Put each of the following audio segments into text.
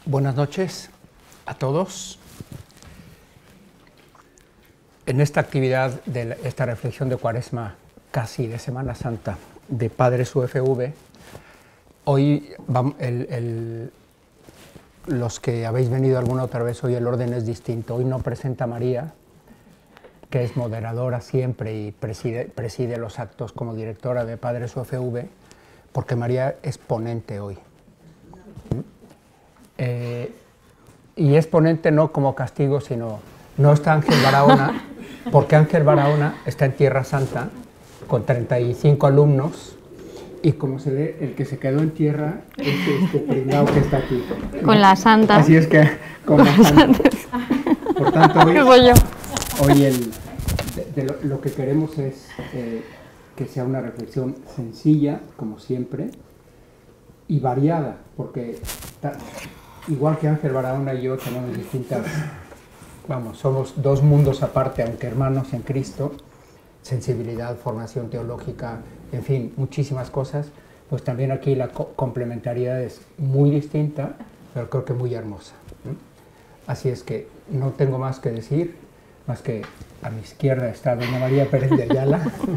Buenas noches a todos. En esta actividad de esta reflexión de Cuaresma, casi de Semana Santa, de Padres UFV, hoy los que habéis venido alguna otra vez, hoy el orden es distinto. Hoy no presenta María, que es moderadora siempre y preside los actos como directora de Padres UFV, porque María es ponente hoy. Y es ponente no como castigo, sino no está Ángel Barahona, porque Ángel Barahona está en Tierra Santa con 35 alumnos y como se ve, el que se quedó en tierra es este pringao que está aquí. Con la santa. Así es que con las santas. Por tanto, hoy lo que queremos es que sea una reflexión sencilla, como siempre, y variada, porque igual que Ángel Barahona y yo tenemos distintas, somos dos mundos aparte, aunque hermanos en Cristo, sensibilidad, formación teológica, en fin, muchísimas cosas, pues también aquí la complementariedad es muy distinta, pero creo que muy hermosa. Así es que no tengo más que decir, más que a mi izquierda está doña María Pérez de Ayala,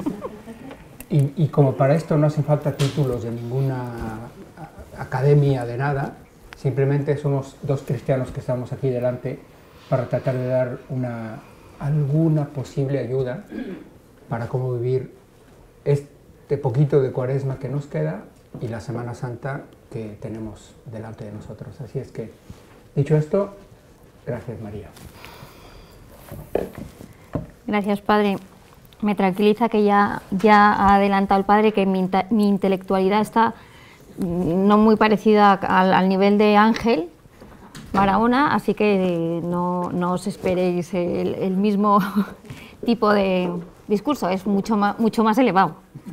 y como para esto no hacen falta títulos de ninguna academia, de nada, simplemente somos dos cristianos que estamos aquí delante para tratar de dar alguna posible ayuda para cómo vivir este poquito de Cuaresma que nos queda y la Semana Santa que tenemos delante de nosotros. Así es que, dicho esto, gracias María. Gracias, Padre. Me tranquiliza que ya ha adelantado el Padre que mi intelectualidad está no muy parecida al nivel de Ángel Barahona, así que no os esperéis el mismo tipo de discurso, es mucho más elevado.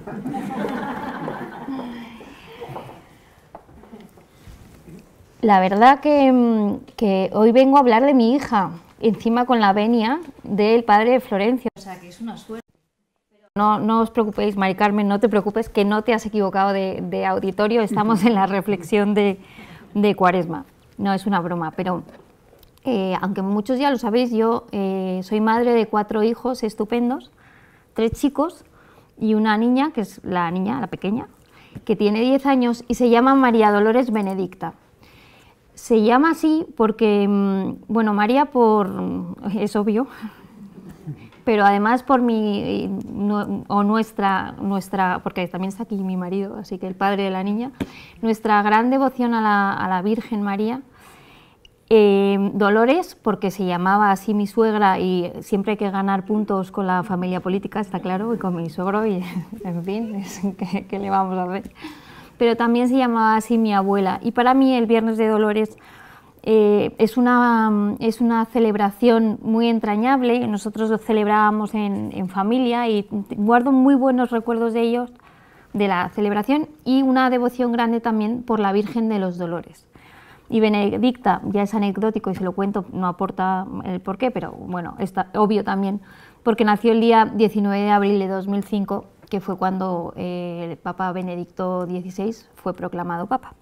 La verdad que hoy vengo a hablar de mi hija, encima con la venia del padre Florencio, o sea que es una suerte. No os preocupéis, Mari Carmen, no te preocupes, que no te has equivocado de auditorio, estamos en la reflexión de Cuaresma. No es una broma, pero aunque muchos ya lo sabéis, yo soy madre de 4 hijos estupendos, 3 chicos y una niña, que es la pequeña, que tiene 10 años y se llama María Dolores Benedicta. Se llama así porque, bueno, María es obvio, pero además por nuestra, porque también está aquí mi marido, así que el padre de la niña, nuestra gran devoción a la Virgen María. Dolores, porque se llamaba así mi suegra y siempre hay que ganar puntos con la familia política, está claro, y con mi suegro, y en fin, ¿qué le vamos a hacer? Pero también se llamaba así mi abuela, y para mí el Viernes de Dolores es una celebración muy entrañable. Nosotros lo celebrábamos en familia y guardo muy buenos recuerdos de ellos, de la celebración, y una devoción grande también por la Virgen de los Dolores. Y Benedicta, ya es anecdótico y se lo cuento, no aporta el porqué, pero bueno, está obvio también, porque nació el día 19 de abril de 2005, que fue cuando el Papa Benedicto XVI fue proclamado Papa.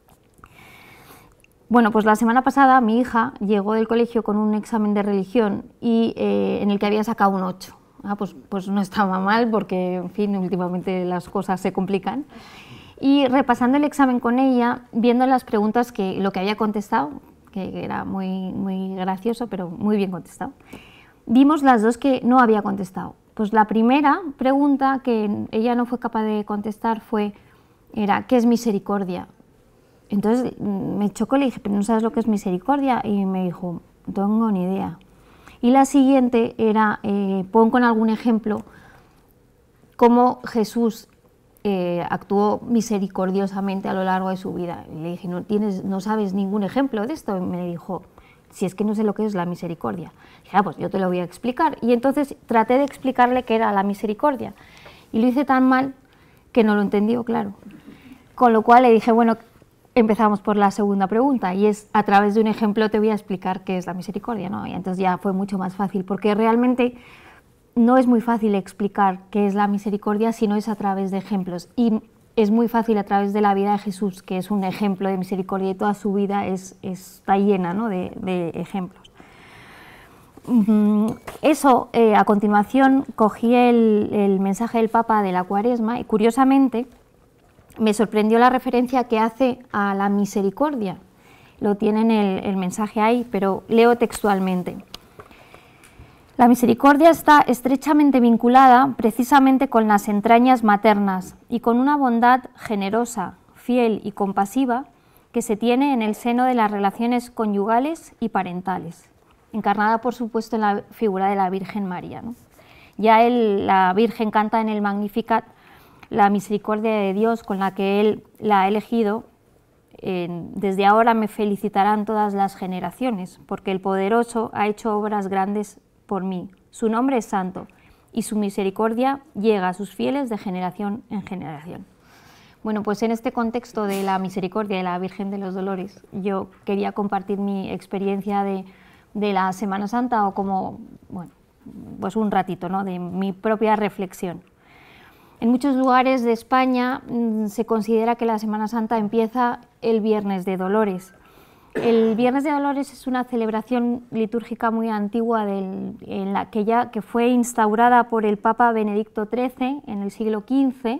Bueno, pues la semana pasada mi hija llegó del colegio con un examen de religión y en el que había sacado un 8. Pues no estaba mal porque, en fin, últimamente las cosas se complican. Y repasando el examen con ella, viendo las preguntas, lo que había contestado, que era muy gracioso, pero muy bien contestado, vimos las dos que no había contestado. Pues la primera pregunta que ella no fue capaz de contestar era ¿qué es misericordia? Entonces me chocó, le dije, ¿pero no sabes lo que es misericordia? Y me dijo, no tengo ni idea. Y la siguiente era, pon con algún ejemplo cómo Jesús actuó misericordiosamente a lo largo de su vida. Y le dije, ¿no sabes ningún ejemplo de esto? Y me dijo, si es que no sé lo que es la misericordia. Y dije, pues yo te lo voy a explicar. Y entonces traté de explicarle qué era la misericordia. Y lo hice tan mal que no lo entendió, claro. Con lo cual le dije, bueno, empezamos por la segunda pregunta, y es, a través de un ejemplo te voy a explicar qué es la misericordia, ¿no? Y entonces ya fue mucho más fácil, porque realmente no es muy fácil explicar qué es la misericordia si no es a través de ejemplos. Y es muy fácil a través de la vida de Jesús, que es un ejemplo de misericordia y toda su vida está llena, ¿no?, de ejemplos. Eso, a continuación cogí el mensaje del Papa de la Cuaresma y curiosamente me sorprendió la referencia que hace a la misericordia. Lo tienen el mensaje ahí, pero leo textualmente. La misericordia está estrechamente vinculada precisamente con las entrañas maternas y con una bondad generosa, fiel y compasiva que se tiene en el seno de las relaciones conyugales y parentales, encarnada por supuesto en la figura de la Virgen María, ¿no? Ya la Virgen canta en el Magnificat la misericordia de Dios con la que Él la ha elegido. Desde ahora me felicitarán todas las generaciones, porque el Poderoso ha hecho obras grandes por mí. Su nombre es santo y su misericordia llega a sus fieles de generación en generación. Bueno, pues en este contexto de la misericordia de la Virgen de los Dolores, yo quería compartir mi experiencia de la Semana Santa, o como, bueno, pues un ratito, ¿no?, de mi propia reflexión. En muchos lugares de España se considera que la Semana Santa empieza el Viernes de Dolores. El Viernes de Dolores es una celebración litúrgica muy antigua que fue instaurada por el Papa Benedicto XIII en el siglo XV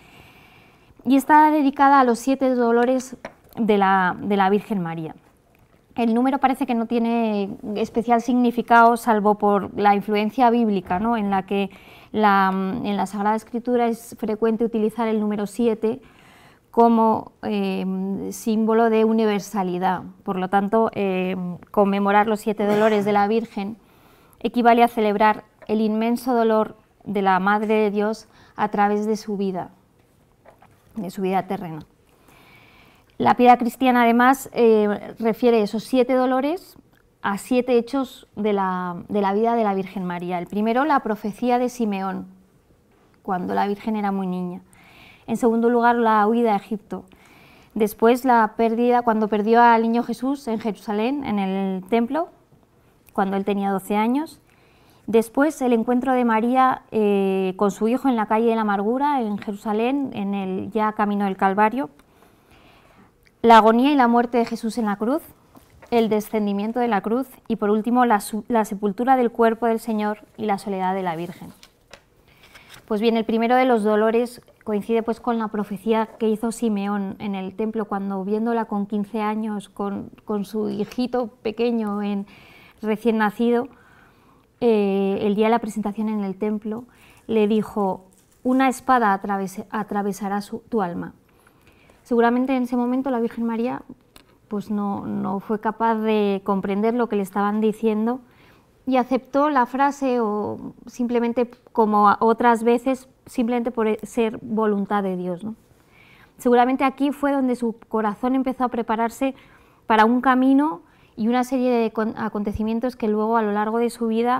y está dedicada a los 7 dolores de la Virgen María. El número parece que no tiene especial significado, salvo por la influencia bíblica, ¿no?, en la que en la Sagrada Escritura es frecuente utilizar el número 7 como símbolo de universalidad. Por lo tanto, conmemorar los 7 dolores de la Virgen equivale a celebrar el inmenso dolor de la Madre de Dios a través de su vida terrena. La piedad cristiana, además, refiere esos 7 dolores a 7 hechos de la vida de la Virgen María. El primero, la profecía de Simeón, cuando la Virgen era muy niña. En segundo lugar, la huida a Egipto. Después, la pérdida, cuando perdió al niño Jesús en Jerusalén, en el templo, cuando él tenía 12 años. Después, el encuentro de María con su hijo en la calle de la Amargura, en Jerusalén, ya camino del Calvario. La agonía y la muerte de Jesús en la cruz, el descendimiento de la cruz y, por último, la sepultura del cuerpo del Señor y la soledad de la Virgen. Pues bien, el primero de los dolores coincide pues con la profecía que hizo Simeón en el templo, cuando, viéndola con 15 años, con su hijito pequeño recién nacido, el día de la presentación en el templo, le dijo: una espada atravesará tu alma. Seguramente en ese momento la Virgen María pues no fue capaz de comprender lo que le estaban diciendo y aceptó la frase, o simplemente, como otras veces, simplemente por ser voluntad de Dios, ¿no? Seguramente aquí fue donde su corazón empezó a prepararse para un camino y una serie de acontecimientos que luego, a lo largo de su vida,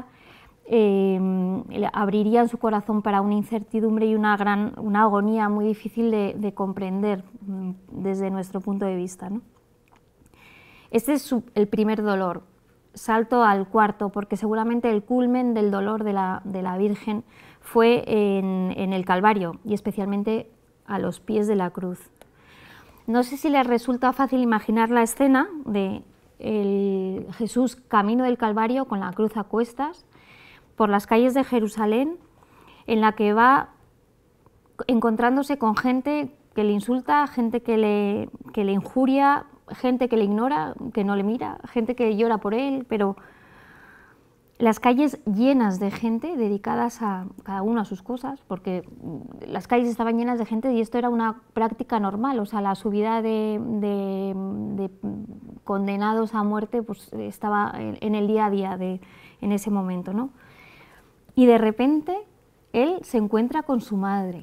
abrirían su corazón para una incertidumbre y una agonía muy difícil de comprender desde nuestro punto de vista, ¿no? Este es el primer dolor. Salto al cuarto, porque seguramente el culmen del dolor de la Virgen fue en el Calvario, y especialmente a los pies de la cruz. No sé si les resulta fácil imaginar la escena de Jesús camino del Calvario con la cruz a cuestas por las calles de Jerusalén, en la que va encontrándose con gente que le insulta, gente que le injuria, gente que le ignora, que no le mira, gente que llora por él, pero las calles llenas de gente dedicadas a cada uno a sus cosas, porque las calles estaban llenas de gente y esto era una práctica normal. O sea, la subida de condenados a muerte pues estaba en el día a día en ese momento, ¿no? Y de repente él se encuentra con su madre.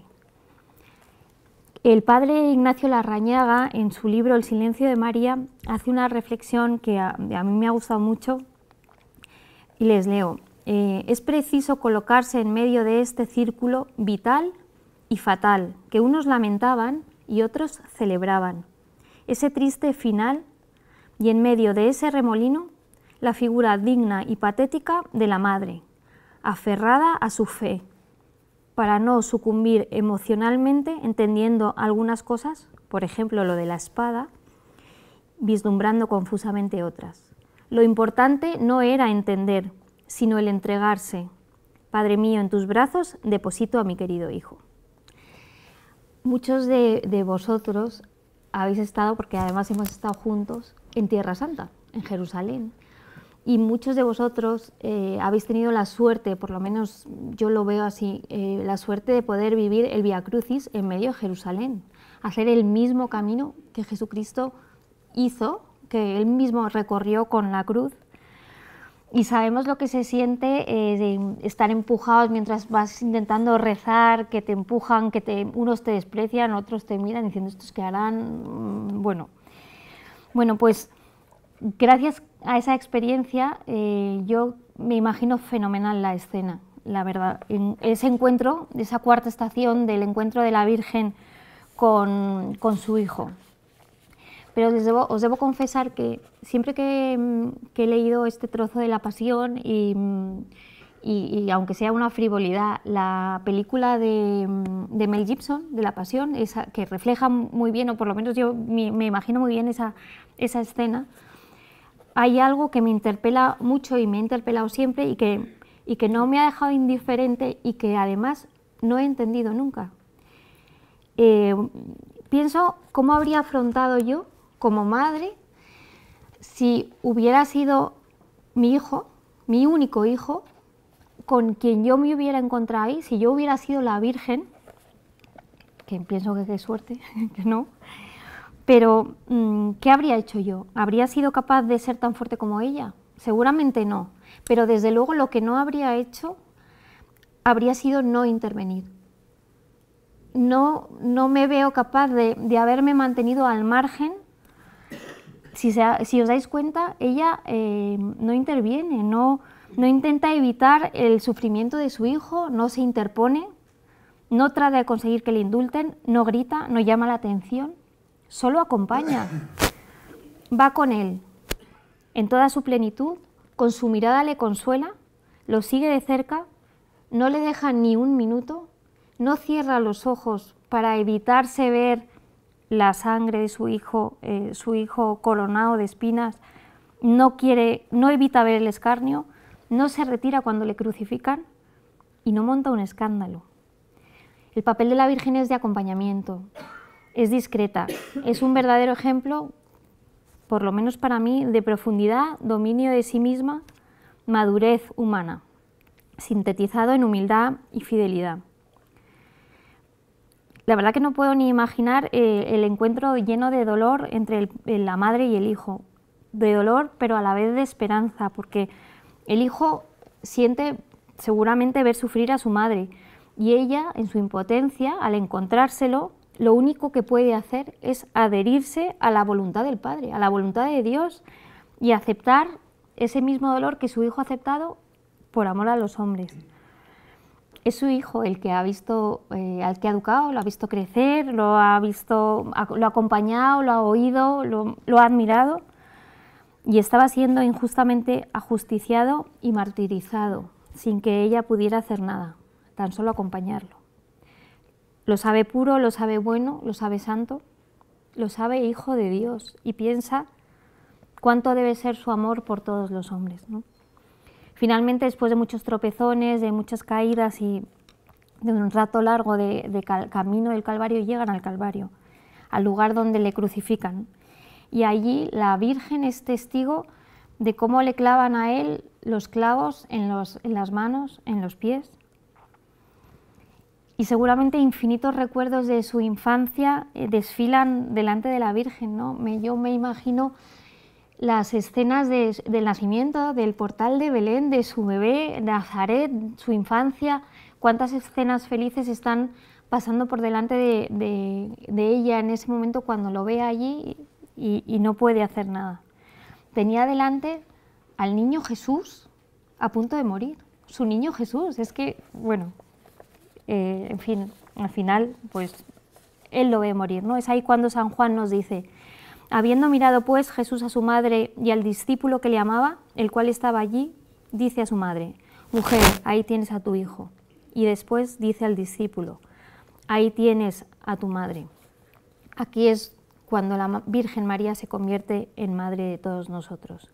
El padre Ignacio Larrañaga, en su libro El silencio de María, hace una reflexión que a mí me ha gustado mucho y les leo. Es preciso colocarse en medio de este círculo vital y fatal, que unos lamentaban y otros celebraban. Ese triste final, y en medio de ese remolino, la figura digna y patética de la madre, aferrada a su fe, para no sucumbir emocionalmente entendiendo algunas cosas, por ejemplo lo de la espada, vislumbrando confusamente otras. Lo importante no era entender, sino el entregarse. Padre mío, en tus brazos deposito a mi querido hijo. Muchos de vosotros habéis estado, porque además hemos estado juntos, en Tierra Santa, en Jerusalén. Y muchos de vosotros habéis tenido la suerte, por lo menos yo lo veo así, la suerte de poder vivir el Vía Crucis en medio de Jerusalén, hacer el mismo camino que Jesucristo hizo, que Él mismo recorrió con la cruz. Y sabemos lo que se siente de estar empujados mientras vas intentando rezar, que te empujan, que unos te desprecian, otros te miran diciendo estos que harán. Bueno, pues gracias a esa experiencia yo me imagino fenomenal la escena, la verdad. En ese encuentro, esa cuarta estación del encuentro de la Virgen con su hijo. Pero os debo confesar que siempre que he leído este trozo de la Pasión y aunque sea una frivolidad, la película de Mel Gibson, de la Pasión, esa, que refleja muy bien, o por lo menos yo me imagino muy bien esa escena, hay algo que me interpela mucho y me ha interpelado siempre y que no me ha dejado indiferente y que además no he entendido nunca. Pienso cómo habría afrontado yo como madre si hubiera sido mi hijo, mi único hijo, con quien yo me hubiera encontrado ahí, si yo hubiera sido la Virgen, que pienso que qué suerte, que no, pero ¿qué habría hecho yo? ¿Habría sido capaz de ser tan fuerte como ella? Seguramente no, pero desde luego lo que no habría hecho habría sido no intervenir. No me veo capaz de haberme mantenido al margen. Si os dais cuenta, ella no interviene, no intenta evitar el sufrimiento de su hijo, no se interpone, no trata de conseguir que le indulten, no grita, no llama la atención, solo acompaña, va con él en toda su plenitud, con su mirada le consuela, lo sigue de cerca, no le deja ni un minuto, no cierra los ojos para evitarse ver la sangre de su hijo coronado de espinas, no evita ver el escarnio, no se retira cuando le crucifican y no monta un escándalo. El papel de la Virgen es de acompañamiento, es discreta, es un verdadero ejemplo, por lo menos para mí, de profundidad, dominio de sí misma, madurez humana, sintetizado en humildad y fidelidad. La verdad que no puedo ni imaginar el encuentro lleno de dolor entre la madre y el hijo, de dolor pero a la vez de esperanza, porque el hijo siente seguramente ver sufrir a su madre y ella, en su impotencia, al encontrárselo, lo único que puede hacer es adherirse a la voluntad del Padre, a la voluntad de Dios y aceptar ese mismo dolor que su hijo ha aceptado por amor a los hombres. Es su hijo el que ha visto, al que ha educado, lo ha visto crecer, lo ha acompañado, lo ha oído, lo ha admirado y estaba siendo injustamente ajusticiado y martirizado sin que ella pudiera hacer nada, tan solo acompañarlo. Lo sabe puro, lo sabe bueno, lo sabe santo, lo sabe hijo de Dios y piensa cuánto debe ser su amor por todos los hombres, ¿no? Finalmente, después de muchos tropezones, de muchas caídas y de un rato largo de camino del Calvario, llegan al Calvario, al lugar donde le crucifican. Y allí la Virgen es testigo de cómo le clavan a él los clavos en las manos, en los pies. Y seguramente infinitos recuerdos de su infancia desfilan delante de la Virgen, ¿no? Yo me imagino las escenas del nacimiento, del portal de Belén, de su bebé, Nazaret, su infancia, cuántas escenas felices están pasando por delante de ella en ese momento cuando lo ve allí y no puede hacer nada. Tenía delante al niño Jesús a punto de morir, su niño Jesús, es que, bueno, en fin, al final, pues, él lo ve morir, ¿no? Es ahí cuando San Juan nos dice: habiendo mirado pues Jesús a su madre y al discípulo que le amaba, el cual estaba allí, dice a su madre: mujer, ahí tienes a tu hijo. y después dice al discípulo: ahí tienes a tu madre. Aquí es cuando la Virgen María se convierte en madre de todos nosotros.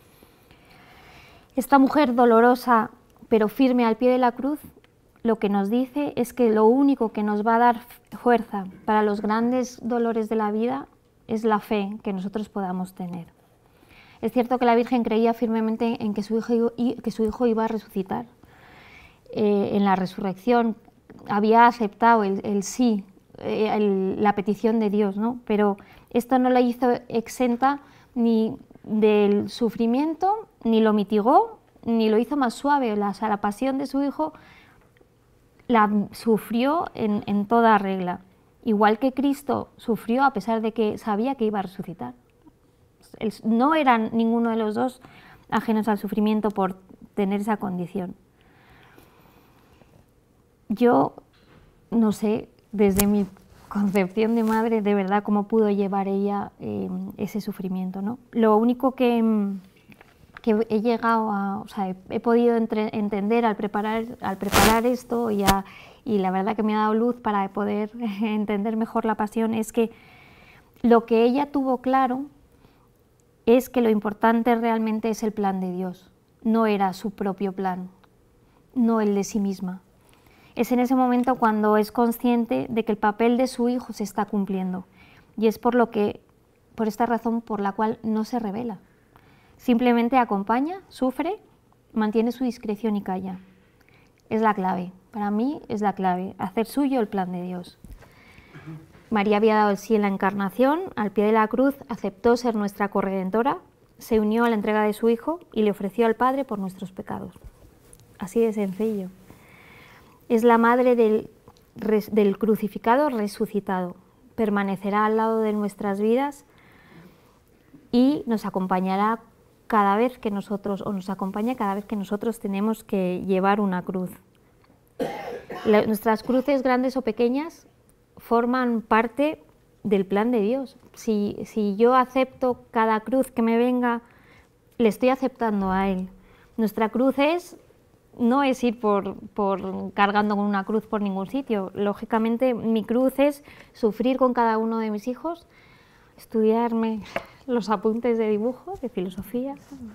Esta mujer dolorosa pero firme al pie de la cruz, lo que nos dice es que lo único que nos va a dar fuerza para los grandes dolores de la vida es la fe que nosotros podamos tener. Es cierto que la Virgen creía firmemente en que su hijo iba a resucitar. En la resurrección había aceptado el sí, la petición de Dios, ¿no? Pero esto no la hizo exenta ni del sufrimiento, ni lo mitigó, ni lo hizo más suave. La pasión de su hijo la sufrió en toda regla, igual que Cristo sufrió a pesar de que sabía que iba a resucitar. No eran ninguno de los dos ajenos al sufrimiento por tener esa condición. Yo no sé, desde mi concepción de madre, de verdad, cómo pudo llevar ella ese sufrimiento, ¿no? Lo único que he llegado a, o sea, he podido entender al preparar esto y la verdad que me ha dado luz para poder entender mejor la pasión, es que lo que ella tuvo claro es que lo importante realmente es el plan de Dios, no era su propio plan, no el de sí misma. Es en ese momento cuando es consciente de que el papel de su hijo se está cumpliendo, y es por esta razón por la cual no se rebela. Simplemente acompaña, sufre, mantiene su discreción y calla. Es la clave, para mí es la clave, hacer suyo el plan de Dios. María había dado el sí en la encarnación, al pie de la cruz aceptó ser nuestra corredentora, se unió a la entrega de su hijo y le ofreció al Padre por nuestros pecados. Así de sencillo. Es la madre del crucificado resucitado, permanecerá al lado de nuestras vidas y nos acompañará cada vez que nosotros, o nos acompaña cada vez que nosotros tenemos que llevar una cruz. Nuestras cruces, grandes o pequeñas, forman parte del plan de Dios. Si yo acepto cada cruz que me venga, le estoy aceptando a Él. Nuestra cruz no es ir por cargando con una cruz por ningún sitio. Lógicamente, mi cruz es sufrir con cada uno de mis hijos, estudiarme los apuntes de dibujo, de filosofía,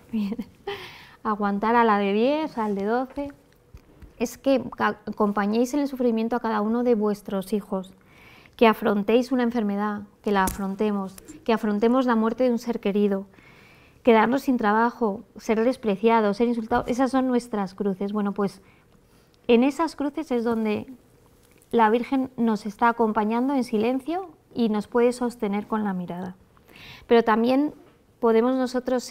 aguantar a la de 10, al de 12. Es que acompañéis en el sufrimiento a cada uno de vuestros hijos, que afrontéis una enfermedad, que la afrontemos, que afrontemos la muerte de un ser querido, quedarnos sin trabajo, ser despreciados, ser insultados. Esas son nuestras cruces. Bueno, pues en esas cruces es donde la Virgen nos está acompañando en silencio y nos puede sostener con la mirada. Pero también podemos nosotros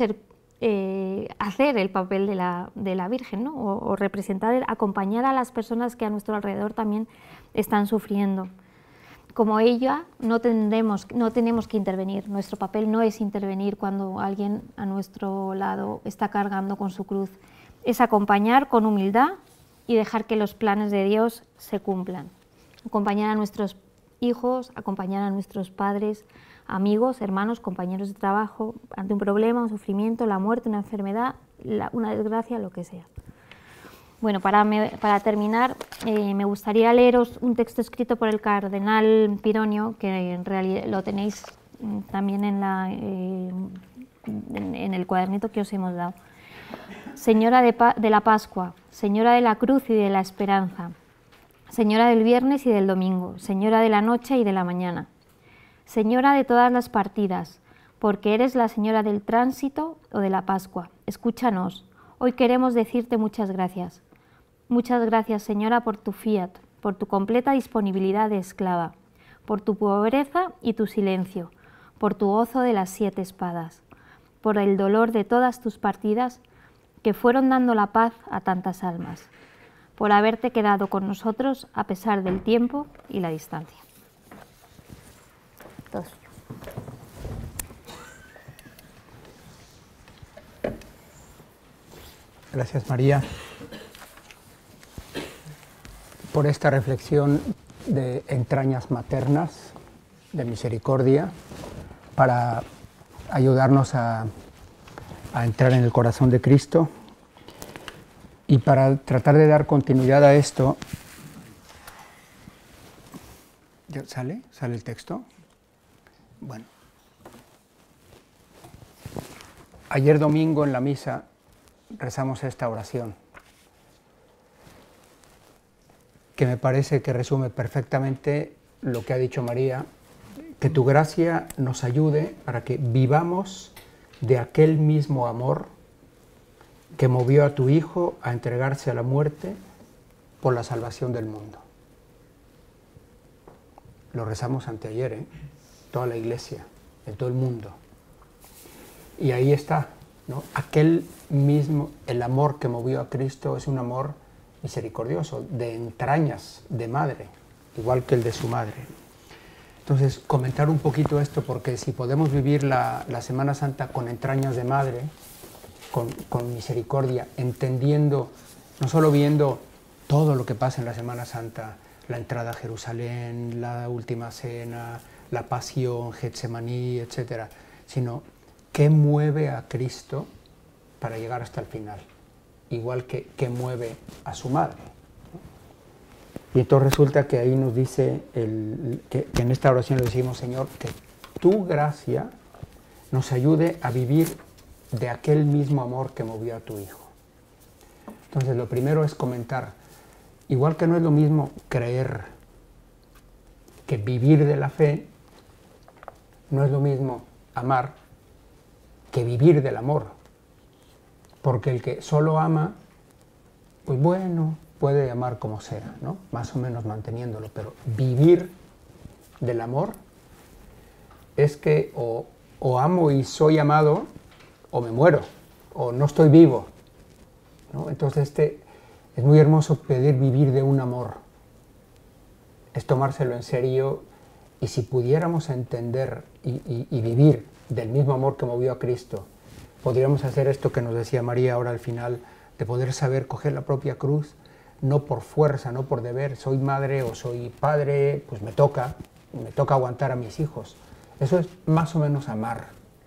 hacer el papel de la Virgen, ¿no? o representar, acompañar a las personas que a nuestro alrededor también están sufriendo. Como ella, no tenemos que intervenir. Nuestro papel no es intervenir cuando alguien a nuestro lado está cargando con su cruz. Es acompañar con humildad y dejar que los planes de Dios se cumplan. Acompañar a nuestros hijos, acompañar a nuestros padres, amigos, hermanos, compañeros de trabajo, ante un problema, un sufrimiento, la muerte, una enfermedad, una desgracia, lo que sea. Bueno, para terminar, me gustaría leeros un texto escrito por el cardenal Pironio, que en realidad lo tenéis también en el cuadernito que os hemos dado. Señora de la Pascua, Señora de la Cruz y de la Esperanza, Señora del viernes y del domingo, Señora de la noche y de la mañana, Señora de todas las partidas, porque eres la Señora del tránsito o de la Pascua, escúchanos, hoy queremos decirte muchas gracias. Muchas gracias, Señora, por tu fiat, por tu completa disponibilidad de esclava, por tu pobreza y tu silencio, por tu gozo de las 7 espadas, por el dolor de todas tus partidas que fueron dando la paz a tantas almas, por haberte quedado con nosotros a pesar del tiempo y la distancia. Todos. Gracias, María, por esta reflexión de entrañas maternas, de misericordia, para ayudarnos a entrar en el corazón de Cristo. Y para tratar de dar continuidad a esto, ¿Ya sale? ¿Sale el texto? Bueno. Ayer domingo en la misa rezamos esta oración, que me parece que resume perfectamente lo que ha dicho María, que tu gracia nos ayude para que vivamos de aquel mismo amor que movió a tu Hijo a entregarse a la muerte por la salvación del mundo. Lo rezamos anteayer, toda la iglesia, en todo el mundo. Y ahí está, ¿no? Aquel mismo, el amor que movió a Cristo es un amor misericordioso, de entrañas de madre, igual que el de su madre. Entonces, comentar un poquito esto, porque si podemos vivir la Semana Santa con entrañas de madre, con misericordia, entendiendo, no solo viendo todo lo que pasa en la Semana Santa, la entrada a Jerusalén, la última cena, la pasión, Getsemaní, etc., sino qué mueve a Cristo para llegar hasta el final, igual que mueve a su madre. Y entonces resulta que ahí nos dice, que en esta oración le decimos, Señor, que tu gracia nos ayude a vivir de aquel mismo amor que movió a tu Hijo. Entonces lo primero es comentar, igual que no es lo mismo creer que vivir de la fe, no es lo mismo amar que vivir del amor. Porque el que solo ama, pues bueno, puede amar como sea, ¿no? Más o menos manteniéndolo, pero vivir del amor es que o amo y soy amado, o me muero, o no estoy vivo, ¿no? Entonces es muy hermoso pedir vivir de un amor, es tomárselo en serio, y si pudiéramos entender y vivir del mismo amor que movió a Cristo, podríamos hacer esto que nos decía María ahora al final, de poder saber coger la propia cruz, no por fuerza, no por deber, soy madre o soy padre, pues me toca aguantar a mis hijos. Eso es más o menos amar.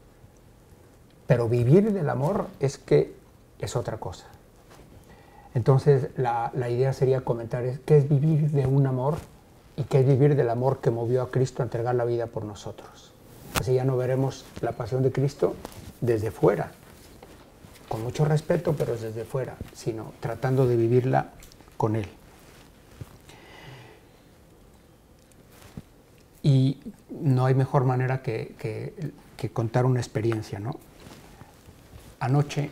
Pero vivir del amor es otra cosa. Entonces la idea sería comentar qué es vivir de un amor y qué es vivir del amor que movió a Cristo a entregar la vida por nosotros. Así ya no veremos la pasión de Cristo desde fuera, con mucho respeto, pero desde fuera, sino tratando de vivirla con Él. Y no hay mejor manera que contar una experiencia, ¿no? Anoche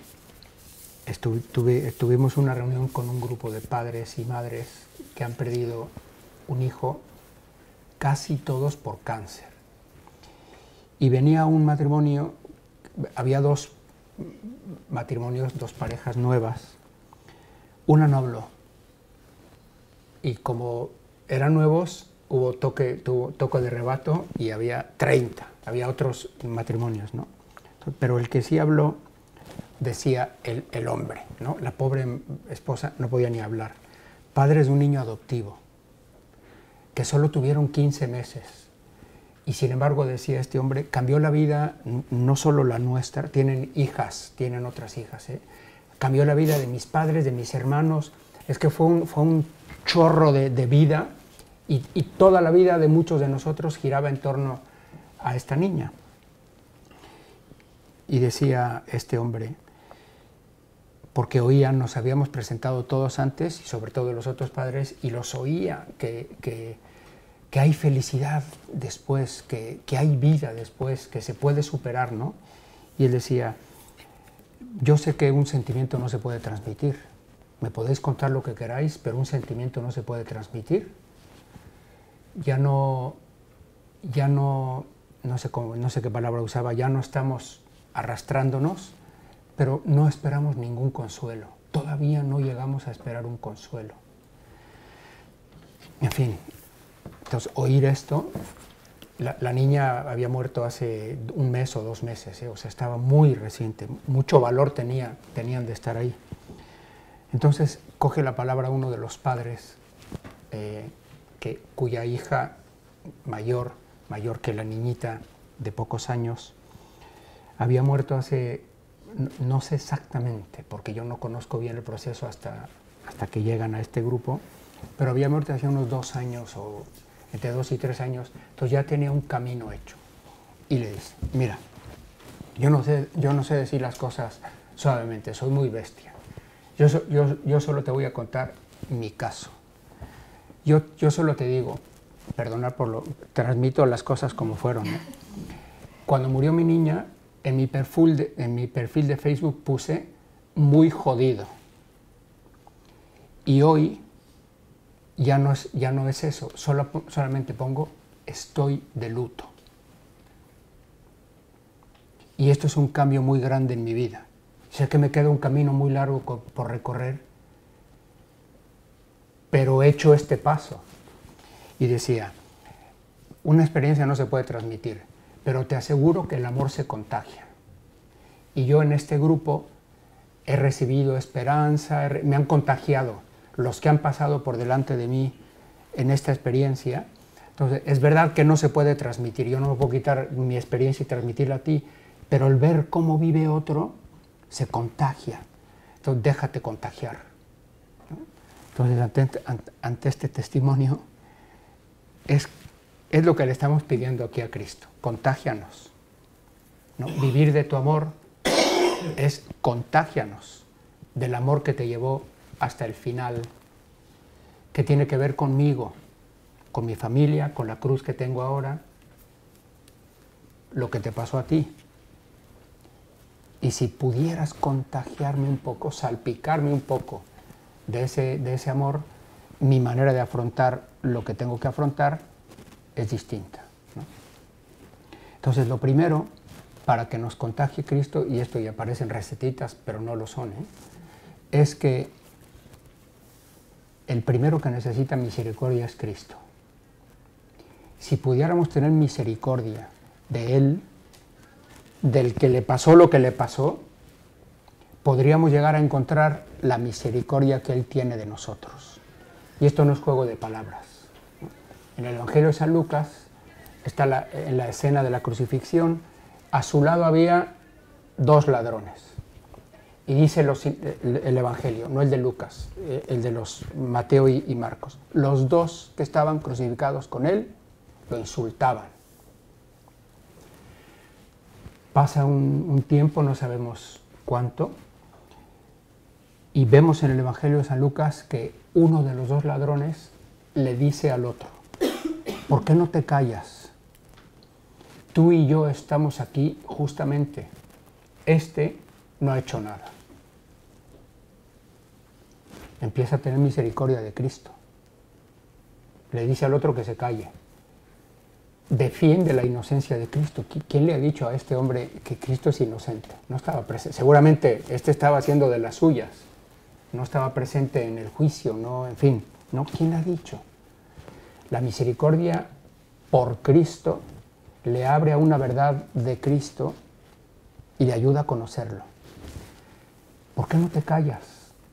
tuvimos una reunión con un grupo de padres y madres que han perdido un hijo, casi todos por cáncer. Y venía un matrimonio, había dos matrimonios, dos parejas nuevas. Una no habló. Y como eran nuevos, hubo toque de rebato y había 30, había otros matrimonios, ¿no? Pero el que sí habló, decía el hombre, ¿no? La pobre esposa no podía ni hablar. Padres de un niño adoptivo, que solo tuvieron 15 meses. Y sin embargo, decía este hombre, cambió la vida, no solo la nuestra, tienen hijas, tienen otras hijas, cambió la vida de mis padres, de mis hermanos. Es que fue un chorro de vida y toda la vida de muchos de nosotros giraba en torno a esta niña. Y decía este hombre, porque nos habíamos presentado todos antes, y sobre todo los otros padres, y los oía, que hay felicidad después, que hay vida después, que se puede superar, ¿no? Y él decía, yo sé que un sentimiento no se puede transmitir, me podéis contar lo que queráis, pero un sentimiento no se puede transmitir. No sé qué palabra usaba, ya no estamos arrastrándonos, pero no esperamos ningún consuelo. Todavía no llegamos a esperar un consuelo. En fin, entonces oír esto, la niña había muerto hace 1 mes o 2 meses, o sea, estaba muy reciente, mucho valor tenían de estar ahí. Entonces coge la palabra uno de los padres, cuya hija mayor que la niñita de pocos años, había muerto hace, no sé exactamente, porque yo no conozco bien el proceso hasta que llegan a este grupo, pero había muerto hace unos 2 años, entre 2 y 3 años, entonces ya tenía un camino hecho. Y le dice, mira, yo no sé decir las cosas suavemente, soy muy bestia. Yo solo te voy a contar mi caso. Yo solo te digo, perdonar por lo, transmito las cosas como fueron, ¿no? Cuando murió mi niña, en mi perfil de Facebook puse muy jodido. Y hoy ya no es eso, solamente pongo estoy de luto. Y esto es un cambio muy grande en mi vida. Sé que me queda un camino muy largo por recorrer, pero he hecho este paso. Y decía, una experiencia no se puede transmitir, pero te aseguro que el amor se contagia. Y yo en este grupo he recibido esperanza, me han contagiado los que han pasado por delante de mí en esta experiencia. Entonces, es verdad que no se puede transmitir, yo no me puedo quitar mi experiencia y transmitirla a ti, pero el ver cómo vive otro se contagia. Entonces, déjate contagiar, ¿no? Entonces, ante este testimonio, es lo que le estamos pidiendo aquí a Cristo, contágianos, ¿no? Vivir de tu amor es contágianos del amor que te llevó hasta el final, que tiene que ver conmigo, con mi familia, con la cruz que tengo ahora, lo que te pasó a ti. Y si pudieras contagiarme un poco, salpicarme un poco de ese amor, mi manera de afrontar lo que tengo que afrontar es distinta, ¿no? Entonces, lo primero, para que nos contagie Cristo, y esto ya parecen recetitas, pero no lo son, es que el primero que necesita misericordia es Cristo. Si pudiéramos tener misericordia de Él, del que le pasó lo que le pasó, podríamos llegar a encontrar la misericordia que Él tiene de nosotros. Y esto no es juego de palabras. En el Evangelio de San Lucas está en la escena de la crucifixión, a su lado había 2 ladrones. Y dice el Evangelio, no el de Lucas, el de los Mateo y Marcos. Los 2 que estaban crucificados con Él lo insultaban. Pasa un tiempo, no sabemos cuánto, y vemos en el Evangelio de San Lucas que uno de los 2 ladrones le dice al otro, ¿por qué no te callas? Tú y yo estamos aquí justamente. Este no ha hecho nada. Empieza a tener misericordia de Cristo. Le dice al otro que se calle. Defiende la inocencia de Cristo. ¿Quién le ha dicho a este hombre que Cristo es inocente? No estaba presente. Seguramente este estaba haciendo de las suyas. No estaba presente en el juicio, no, en fin. ¿No? ¿Quién le ha dicho? La misericordia por Cristo le abre a una verdad de Cristo y le ayuda a conocerlo. ¿Por qué no te callas?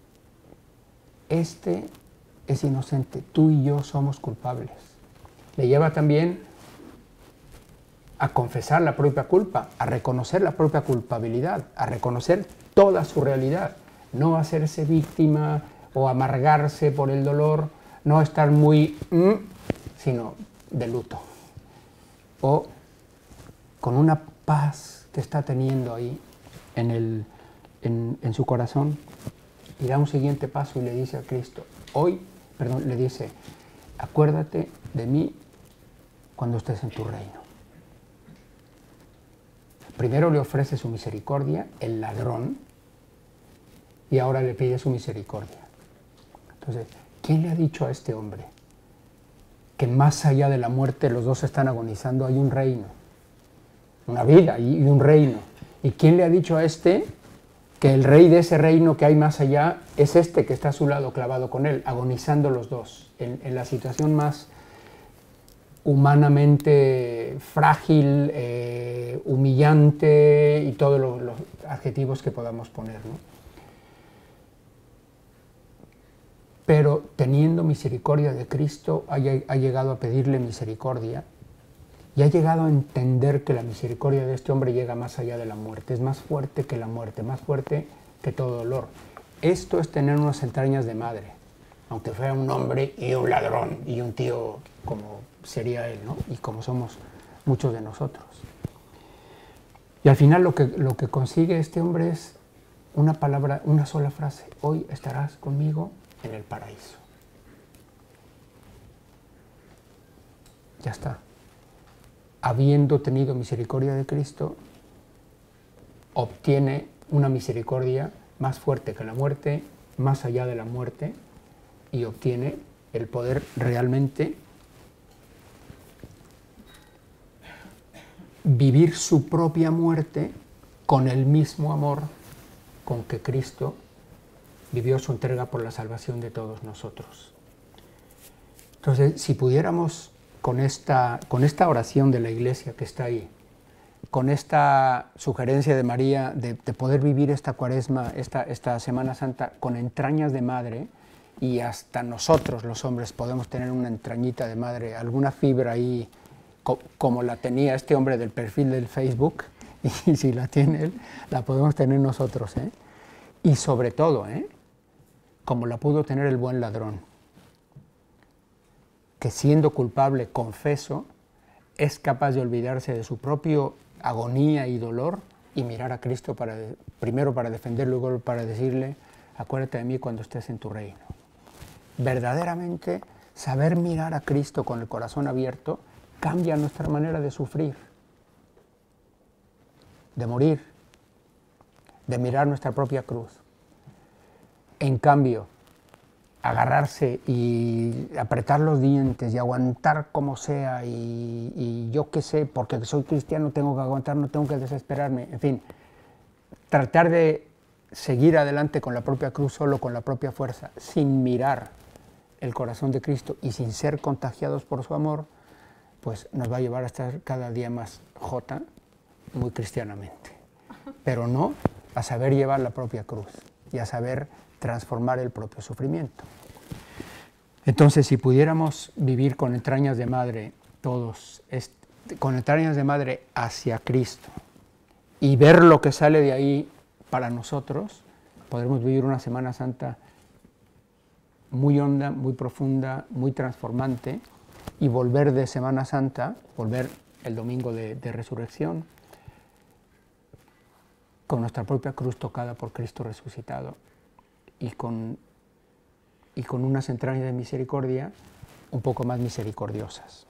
Este es inocente, tú y yo somos culpables. Le lleva también a confesar la propia culpa, a reconocer la propia culpabilidad, a reconocer toda su realidad, no hacerse víctima o amargarse por el dolor, no estar muy, sino de luto. O con una paz que está teniendo ahí en su corazón, y da un siguiente paso y le dice a Cristo, le dice, acuérdate de mí cuando estés en tu reino. Primero le ofrece su misericordia, el ladrón, y ahora le pide su misericordia. Entonces, ¿quién le ha dicho a este hombre que más allá de la muerte los 2 están agonizando? Hay un reino, una vida y un reino. ¿Y quién le ha dicho a este que el rey de ese reino que hay más allá es este que está a su lado clavado con él, agonizando los 2, en la situación más humanamente frágil, humillante y todos los adjetivos que podamos poner, ¿no? Pero teniendo misericordia de Cristo, ha llegado a pedirle misericordia y ha llegado a entender que la misericordia de este hombre llega más allá de la muerte, es más fuerte que la muerte, más fuerte que todo dolor. Esto es tener unas entrañas de madre. aunque fuera un hombre y un ladrón y un tío como sería él, ¿no? Y como somos muchos de nosotros. Y al final lo que consigue este hombre es una palabra, una sola frase: hoy estarás conmigo en el paraíso. Ya está. Habiendo tenido misericordia de Cristo, obtiene una misericordia más fuerte que la muerte, más allá de la muerte, y obtiene el poder realmente vivir su propia muerte con el mismo amor con que Cristo vivió su entrega por la salvación de todos nosotros. Entonces, si pudiéramos con esta oración de la Iglesia que está ahí, con esta sugerencia de María de poder vivir esta Cuaresma, esta Semana Santa con entrañas de madre, y hasta nosotros los hombres podemos tener una entrañita de madre, alguna fibra ahí, como la tenía este hombre del perfil del Facebook, y si la tiene él, la podemos tener nosotros, ¿eh? Y sobre todo, como la pudo tener el buen ladrón, que siendo culpable, confeso, es capaz de olvidarse de su propio agonía y dolor y mirar a Cristo primero para defenderlo y luego para decirle: acuérdate de mí cuando estés en tu reino. Verdaderamente, saber mirar a Cristo con el corazón abierto cambia nuestra manera de sufrir, de morir, de mirar nuestra propia cruz. En cambio, agarrarse y apretar los dientes y aguantar como sea, y yo qué sé, porque soy cristiano tengo que aguantar, no tengo que desesperarme, en fin, tratar de seguir adelante con la propia cruz, solo con la propia fuerza, sin mirar el corazón de Cristo y sin ser contagiados por su amor, pues nos va a llevar a estar cada día más jota, muy cristianamente, pero no a saber llevar la propia cruz y a saber transformar el propio sufrimiento. Entonces, si pudiéramos vivir con entrañas de madre todos, con entrañas de madre hacia Cristo, y ver lo que sale de ahí para nosotros, podremos vivir una Semana Santa muy honda, muy profunda, muy transformante, y volver de Semana Santa, volver el domingo de Resurrección, con nuestra propia cruz tocada por Cristo resucitado, y con unas entrañas de misericordia un poco más misericordiosas.